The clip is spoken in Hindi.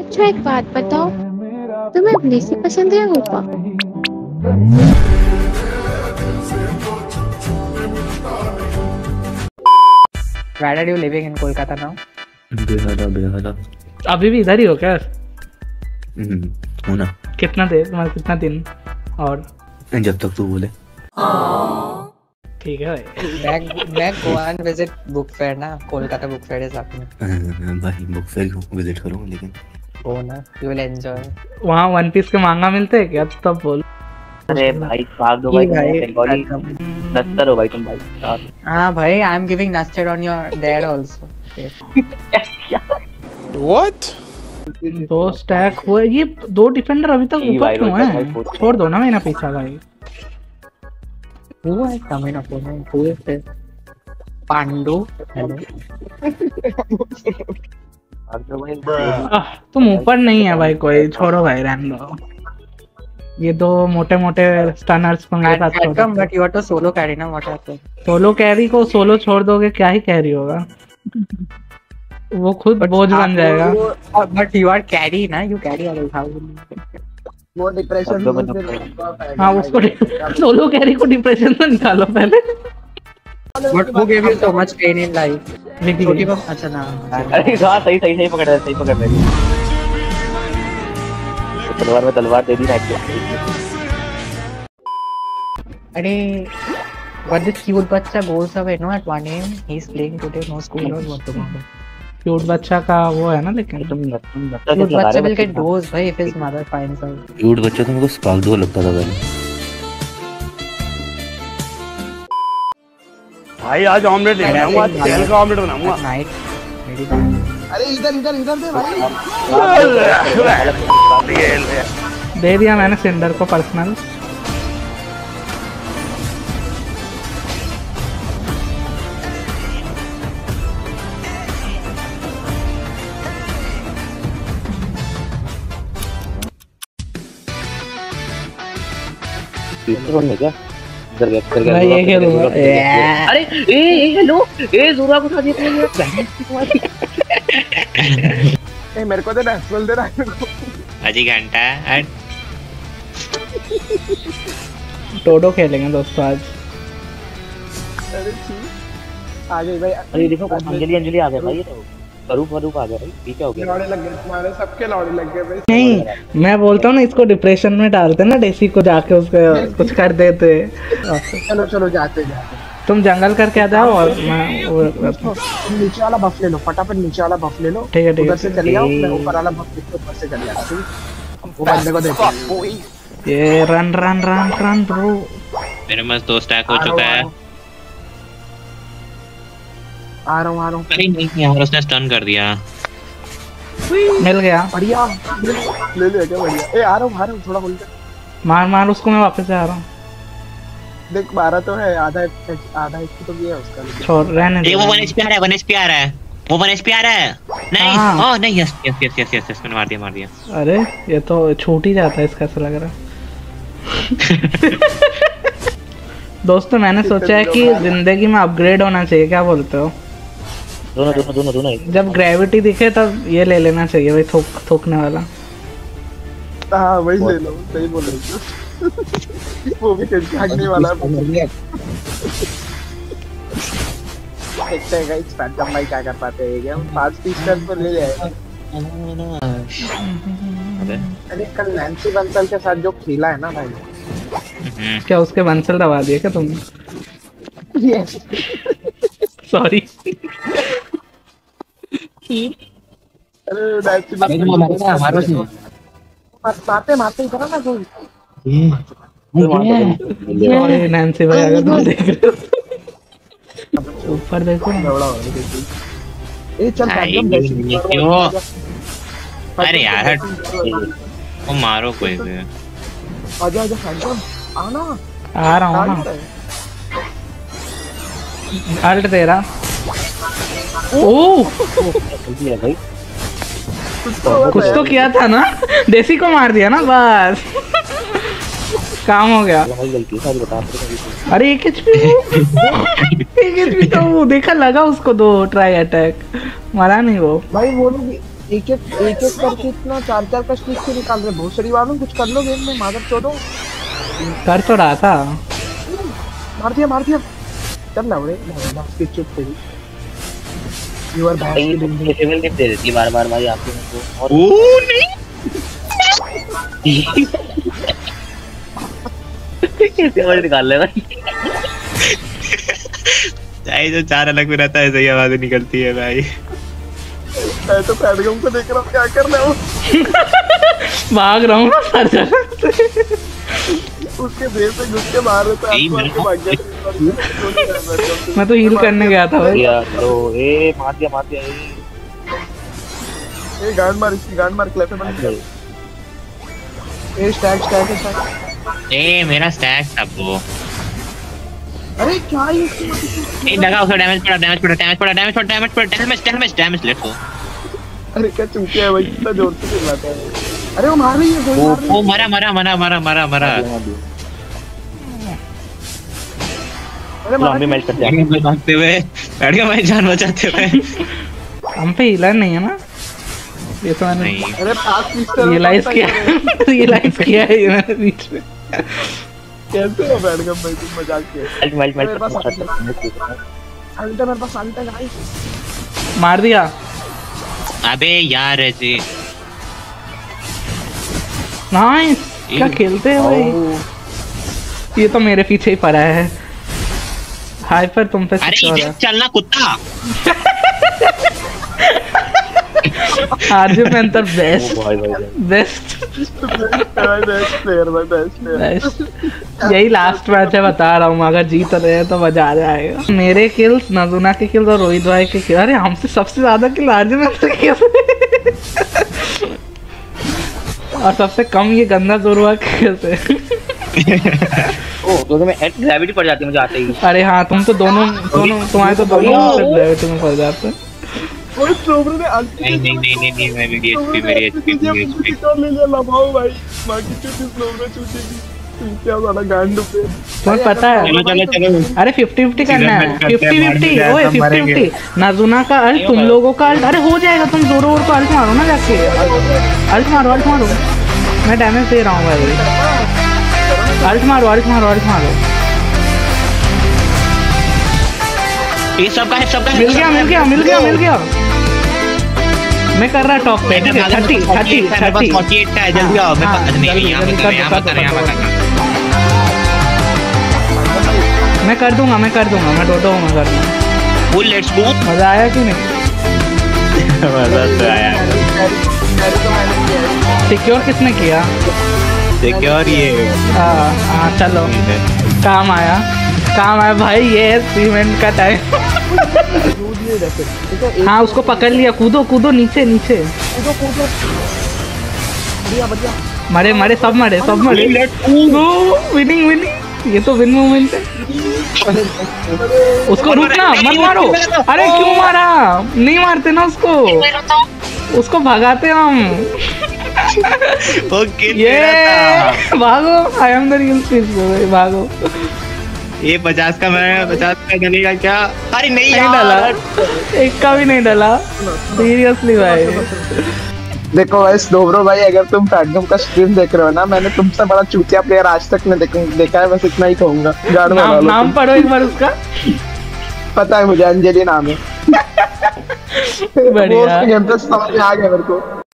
अच्छा एक बात बताओ, तुम्हें ब्लेसी पसंद है ओपा? Where are you living in Kolkata now? बेहारा। अभी भी इधर ही हो क्या? हो ना। कितना देर मतलब कितना दिन और? जब तक तू बोले। ठीक है भाई। मैं go and visit book fair ना, कोलकाता book fair है साथ में। भाई बुक फेयर विजिट करूँ लेकिन हो ना, you will enjoy। वहाँ वन पीस के मांगा मिलते हैं क्या? तब बोल। अरे भाई भाग दो भाई, बॉडी नस्तर हो भाई तुम भाई। हाँ भाई, I am giving nasted on your dad also। What? दो स्टैक हुए, ये दो डिफेंडर अभी तक ऊपर क्यों हैं? छोड़ दो ना मेरा पीछा भाई। Who is coming opponent? Who is this? Pandu. तुम ऊपर नहीं है भाई कोई, छोड़ो भाई रहने दो। ये दो मोटे मोटे स्टनर्स को मेरे साथ छोड़ो। But you are to solo carry ना, what happened? सोलो कैरी को सोलो छोड़ दोगे क्या ही कैरी होगा? वो खुद बोझ बन जाएगा। But you are carry ना, you carry always how? वो डिप्रेशन हाँ उसको सोलो कैरी को डिप्रेशन से निकालो पहले। But who gave you so much pain in life? छोटी बम अच्छा ना। अरे हाँ सही पकड़ रहे। तलवार में तलवार दे दी ना। अरे but this cute बच्चा goes away no at 1 AM. He is playing today, no school or what tomorrow. Cute बच्चा का वो है ना, लेकिन Cute बच्चा will get dose भाई if his mother finds out. Cute बच्चा तो मेरे को स्पार्क दो लगता था पहले। भाई आज ऑमलेट बनाऊंगा, आज तेल का ऑमलेट बनाऊंगा। Night. अरे इधर दे भाई। दे दिया मैंने सिंडर को पर्सनल। मैं ये खेलूंगा। अरे ए हेलो ए जोरा को उठा दिया। ए मेरे को दे ना, बोल दे ना मेरे को। अजी घंटा टोडो खेलेंगे दोस्तों आज। अरे ठीक आ गई भाई। अरे देखो अंजलि आ गया भाई। ये तो करूप आ गया भाई। ठीक हो गया, लौड़े लग गए तुम्हारे, सबके लौड़े लग गए भाई। नहीं मैं बोलता हूँ ना, इसको डिप्रेशन में डालते ना, डेसी को जाके उसके कुछ कर देते। चलो जाते। तुम जंगल करके आ जाओ और मैं नीचे वाला बफ ले लो, फटाफट नीचे वाला बफ ले लो। ठीक है उधर से चले जाओ, मैं ऊपर वाला बफ ऊपर से चले जाता हूं। वो बंदे को देखो। ये रन ब्रो। मेरे पास 2 स्टैक हो चुका है। आ रहा हूं। अरे नहीं यार, उसने स्टन कर दिया। मिल गया, बढ़िया ले ले क्या बढ़िया। ए आ रहा हूं थोड़ा होल्ड कर। मार उसको, मैं वापस आ रहा हूँ। देख 12 तो है, आधा इसकी तो ये है उसका। छोड़ रहने दे। ये वो 1 HP आ रहा है, 1 HP आ रहा है। वो 1 HP आ रहा है। नहीं ओह नहीं, यस मैंने मार दिया। अरे ये तो छूट ही जाता है इसका, ऐसा लग रहा है। दोस्तों मैंने सोचा है कि जिंदगी में अपग्रेड होना चाहिए, क्या बोलते हो? दोनों जब ग्रेविटी दिखे तब ये ले लेना चाहिए भाई, थोकने वाला। हाँ वही ले लो, सही बोल रहे हो। वो भी भागने वाला है। देखते हैं गाइस फैंटम भाई क्या कर पाते हैं। हम 5 पीस तो ले जाएगा। अरे कल नैन्सी बंसल के साथ जो खेला है ना भाई। क्या उसके बंसल दबा दिए क्या तुमने? Yes sorry. अरे नैन्सी बंसल मारते इधर ना कोई। ये नैन्सी भाई अगर तुम देख रहे हो ऊपर देखो ना। ए चल क्यों? अरे यार हट, वो मारो कोई भी। आजा फैंटम आना। आ रहा हूँ ना, अल्ट दे रहा। ओह कुछ तो किया था ना, देसी को मार दिया ना, बस काम हो गया। अरे 1 HP तो वो देखा, लगा उसको 2 ट्राई अटैक, मरा नहीं वो भाई। वो लोग एक करके इतना 4 का स्टिक से निकाल रहे बहुत सही बात है। कुछ कर लो गेम में मादर चोदो। कर तो रहा था। मार दिया चल ना बड़े बास्केट चुप तेरी you are basket table gift दे देती बार बार यहाँ पे मेरे को। और ओ नहीं कैसे वर्ड निकाल ले भाई। चाहे जो 4 अलग में रहता है सही आवाजें निकलती है भाई। मैं तो पैडगम को देख रहा हूँ क्या कर रहा हूँ। भाग रहा हूँ हर जगह। उसके देर से घुस के मार रहे थे भाग गया। मैं तो हील करने गया था भाई। यार तो ए मार दिया ए गांड मार क्लैप में बंद कर। ए स्टैक ए मेरा स्टैक था वो। अरे क्या है ए लगा उसका डैमेज पड़ा डैमेज लेट्स गो। अरे क्या चूतिया है भाई कितना जोर से चिल्लाता है। अरे वो मार रही है गोली मार रही है। ओ मरा अरे मार लॉन्ग मैच करते हैं भागते हुए बैठ गया भाई जान बचाते हुए। हम पे हीलर नहीं है ना ये तो मैंने नहीं अरे पास पिस्टल रियलाइज किया है ये मैंने बीच में। कैसे हो पैडगम भाई तुम मजाक किए। मैच मेरे पास अल्टा गाइस मार दिया। अबे यार ऐसे नाइस क्या खेलते हैं भाई। ये तो मेरे पीछे ही पड़ा है। हाइपर तुम पे अरे सिक्योर इधर है। चलना कुत्ता। आरजे पेंथर बेस्ट यही लास्ट मैच है बता रहा हूँ। अगर जीत रहे हैं तो मजा आ जाएगा। मेरे किल्स नजूना के किल्स और रोहित भाई के किल्स। अरे हमसे सबसे ज्यादा किल आरजे पेंथर के और सबसे कम ये गंदा जोरुआ के किल्स है। ओ तो मैं ग्रेविटी पड़ जाती है मुझे आते ही। अरे हाँ तुम तो दोनों तुम्हारे तो दोनों ग्रेविटी में पड़ जाते हैं। ओए स्ट्रोबर ने अल्टी नहीं मैं मेरी एचपी ले लिया लबाओ भाई बाकी चूती स्ट्रोबर चूती क्या वाला गांडू पे। तुम्हें पता है चलो अरे 50-50 करना है। 50-50 ओए 50-50 नाजुना का अल्ट तुम लोगों का अल्ट। अरे हो जाएगा तुम जोरो और को अल्ट मारो ना जाके। अल्ट मारो मैं डैमेज दे रहा हूँ भाई। अल्ट मारो ये सबका है मिल गया। मैं कर रहा टॉप पे 30 48 का है जल्दी आओ। मैं नहीं यहां पर मैं कर दूंगा मैं डोडो हूँ मैं कर दूंगा। Full let's go. मजा आया कि नहीं। मजा तो आया। सिक्योर किसने किया। सिक्योर ये हाँ चलो काम आया भाई। ये सीमेंट का टाइम। हाँ उसको पकड़ लिया। कूदो नीचे मरे सब मरे विनिंग ये तो विन मोमेंट है। उसको रुकना मत मारो। अरे क्यों मारा। नहीं मारते ना उसको भगाते हम। ये भागो I am the real speech भागो। ये 50 का डलेगा क्या। अरे नहीं डाला एक का भी नहीं डाला सीरियसली भाई। देखो गाइस डोब्रो भाई अगर तुम पैडगम का स्ट्रीम देख रहे हो ना मैंने तुमसे बड़ा चूतिया प्लेयर आज तक नहीं देखा है। बस इतना ही कहूंगा। नाम पढ़ो एक बार उसका। पता है मुझे अंजलि नाम है। बढ़िया गेम प्ले समझ में आ गया मेरे को।